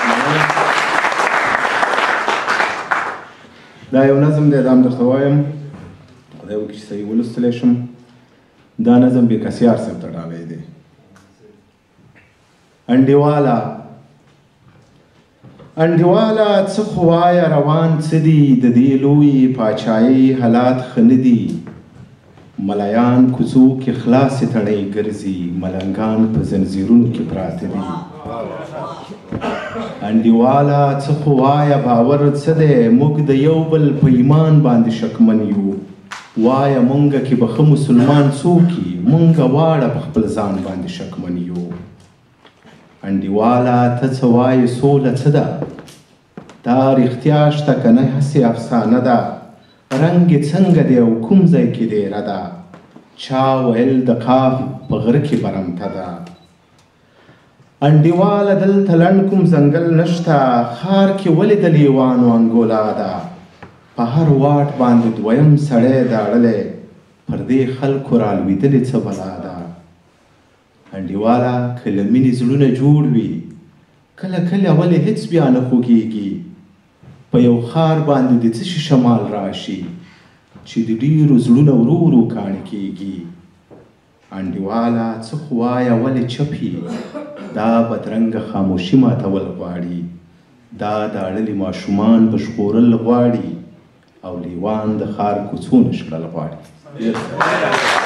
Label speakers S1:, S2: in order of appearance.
S1: دا یو نظم دی، دا هم درته وایم، خدای وکړي چې صحیح ولوستلی شم. دا نظم بېکسیار صاحب ته ډالۍ دی. انډیواله څه خو وایه روان څه دي، د دې لویې پاچایۍ حالات ښه نه دي. ملایان کوڅو کې خلاصې تڼۍ ګرځي، ملنګان په زنځیرونو کې پراته دي. انډیواله څه خو وایه باور څه دی، موږ د یو بل په ایمان باندې شکمن یو. وایه مونږه کې به ښه مسلمان څوک یي، مونږه واړه په خپل ځان باندې شکمن یو. انډیواله ته څه وایې سوله څه ده، دا رښتیا شته که نه هسې افسانه ده. رنګ یې څنګه دی او کوم ځای کې دیره ده، چا ویل د قاف په غره کې برمته ده. انډیواله دلته لنډ کوم ځنګل نشته، ښار کې ولې د لیوانو انګولا ده. په هر واټ باندې دویم سړی داړلی، پر دې خلکو رالوېدلې څه بلا ده. انډیواله که له مینې زړونه جوړ وي، کله کله ولې هېڅ بیا نه خوږېږي. په یو ښار باندې د څه شي شمال راشي، چې د ډېرو زړونه ورو ورو کاڼې کېږي. انډیواله څه خو وایه ولې چپ یې، دا بدرنګه خاموشي ماتول غواړي. دا داړلي ماشومان بشخوړل غواړي، او لیوان د ښار کوڅو نه شړل غواړي.